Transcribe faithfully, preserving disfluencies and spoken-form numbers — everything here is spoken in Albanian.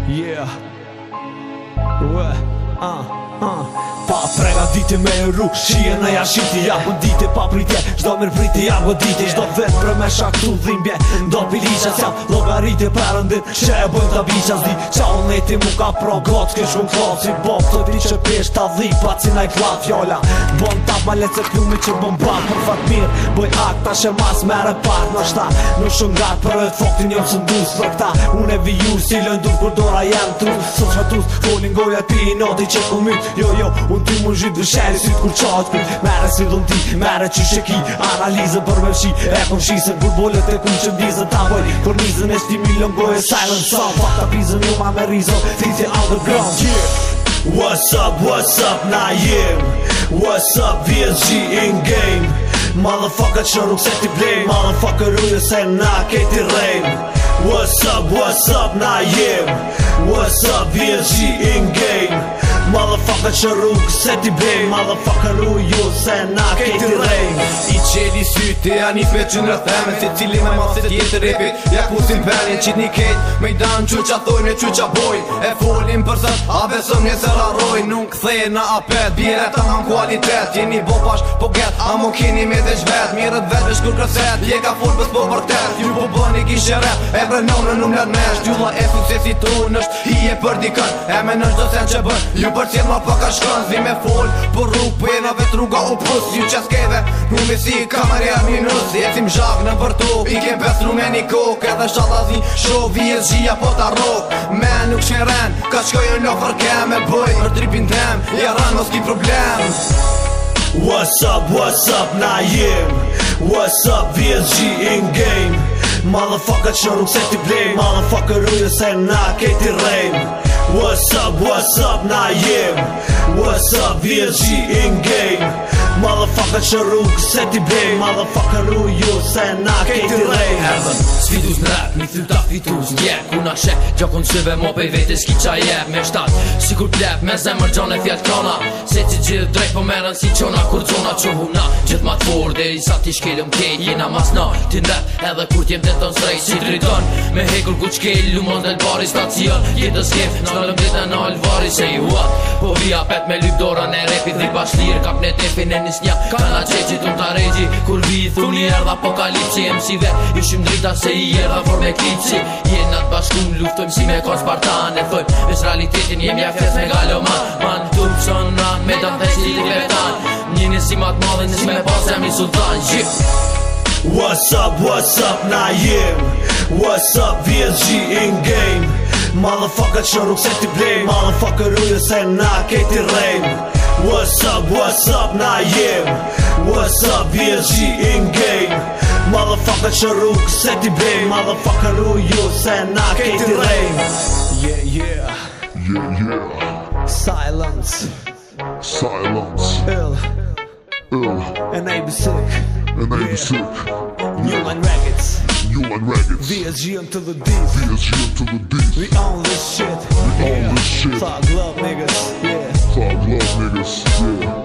Yeah. Ue, ah, ah. Pa prega dite me rrug, shie në jashiti. Ja po dite pa pritje, shdo mirë priti ja po dite. Shdo vet për me shaktu dhimbje, ndo pilisha. S'jam logarite përëndin, që e bojnë të bisha. Zdi qa unë neti mu ka pro gotë, kësh unë klatë. Si bop të ti që pesh ta dhipa, cina i klatë fjolla. Bon tap ma letë se klumi që bëm bak për fat mirë. Boj akta që mas mere part në shta. Në shumë gatë për vetë foktin jom së ndus për këta. Unë e viju si lojnë dur kur dora jem trus. Sot shatus, folin goja pi i noti që ku myt. Jo jo, unë ty mu zhjit vësheri syt kur qatë kujt. Mere si dhëm ti, mere që sheki. Analizë për me fshi, e kom shisën. Kur bollet e kun që ndizën ta boj. Kur nizën e shti milion goje silent song. Fakta pizën ju ma me rizon, titi underground. Yeah. What's up, what's up, na jem. What's up, V S G in game. Motherfucker që rrug se ti blame. Motherfucker uje se na keti rejm. What's up, what's up, na jem. What's up, V S G in game. Motherfucker që rrug se ti blame. Motherfucker uje se na keti rejm. I qeli syte, a një pe që nërtheme. Se cili me ma se tjetë repit. Ja kusin penjen, qit një ket. Me i dan që qa thojnë e që qa bojnë. E folin për sët, a besëm një se rarojnë. Nuk këthej në apet, bjere ta mam kualitet. Jeni bo pash, po get, a mo keni me dhe shvet. Mirët vet me shkur kërset, je ka full bës po vërtet. Ju po bëni kishe rap, e brenon në numler mesh. Gjula e suksesit unë është, hi e për dikën. E me nështë do sen që bën, ju për cjen ma pa ka shkën. Zi me fol, për rrug, për jena vet rruga u pus. Ju qes keve, nu me si kamerja minus. Jecim zhak në vërtu, i kem pes nu me një kok. Edhe shalazi, show V S G apo ta rock. Me nuk shen ren, ka shkojën në fërkem. E bëj, për tripin tem, ja ran mos ki problem. What's up, what's up, na jem. What's up, V S G in game. Motherfucker që rrug se ti blame. Motherfucker uje se na keti rejm. What's up, what's up, na jem. What's up, V S G in game. Motherfucker që rrug se ti blame. Motherfucker uje se na keti rejm. Erdhen, sfidus në rap, mi thyll ta fitus Ndjek, ku na shek, gjakon syve mo pej vete s'ki qa jep me shtat Si kur plep, me zemër gjon e fjall krona Se që gjithë drejt po merën si qona Kur zona që huna, gjithë ma t'for Deri sa ti shkelëm kejt, jena mas na Ti ndep, edhe kur t'jem deton strejt Si t'riton, me hekur ku qkel Lumon del bari stacion, jetës kef Nalëm dita në alvari, se i hua Po via pet me lyp dora në repit Dhi bashlir, kap në tefin e nis nja Kana qeqit unë ta regji Kur vi thuni erdh apokalipsi M C ve, ishim drita se i erdha for me klipsi Jena t'bashkum, luftojmë si me kon Spartan E thojmë, veç realitetin jem ja fjes me galoman Man t'up son ran, me dam të qili vetan Njini si mat madhe, nis me pas e mi sultan Gjip What's up, what's up, na jem. What's up, V S G in game. Motherfucker që rrug se ti blame. Motherfucker uje se na keti rejm. What's up, what's up, na jem. What's up, V S G in game. Motherfucker që rrug se ti blame. Motherfucker uje se na keti rejm. Yeah, yeah. Yeah, yeah. Silence. Silence. Ill. Ill. And A B sick. And A B sick. Human Raggeds. Human Raggeds. V S G until the deep. V S G until the deep. We own this shit. We own this shit. Thug love niggas. Yeah. Thug love niggas. Yeah.